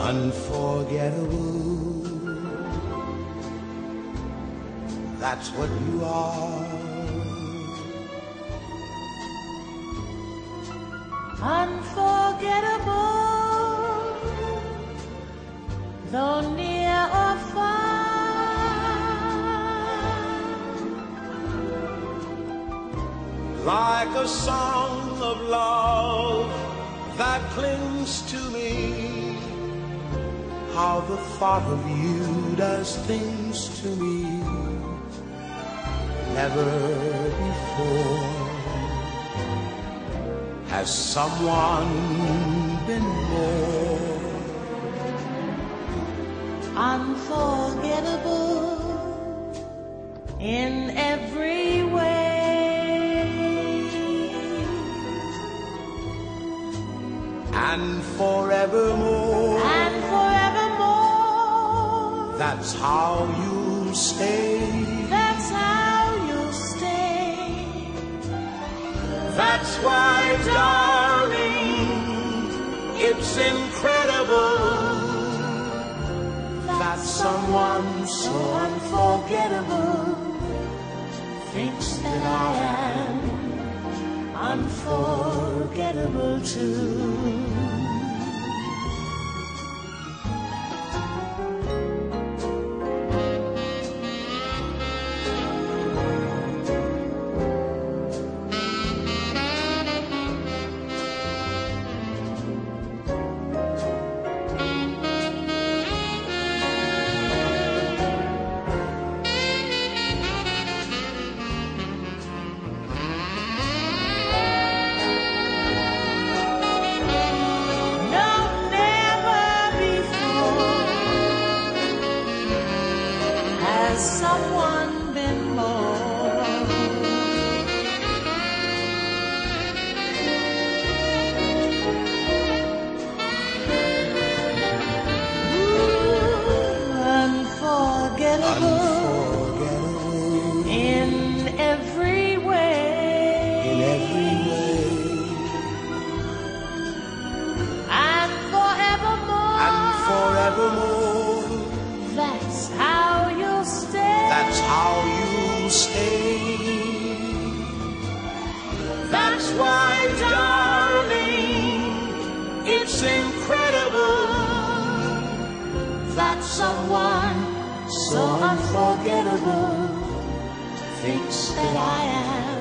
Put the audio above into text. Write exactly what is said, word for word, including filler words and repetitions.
Unforgettable, that's what you are. Unforgettable, though near or far, like a song of love that clings to me. How the thought of you does things to me never before has someone been more unforgettable in every way, and forevermore. and forevermore. That's how you stay. That's how you stay. That's why, darling, it's incredible that someone so unforgettable Thinks that I am unforgettable too. Someone been more Ooh, unforgettable, unforgettable in every way, in every way, and forevermore, and forevermore. That's how you'll stay. That's how you stay. That's why, darling, it's incredible that someone so unforgettable thinks that I am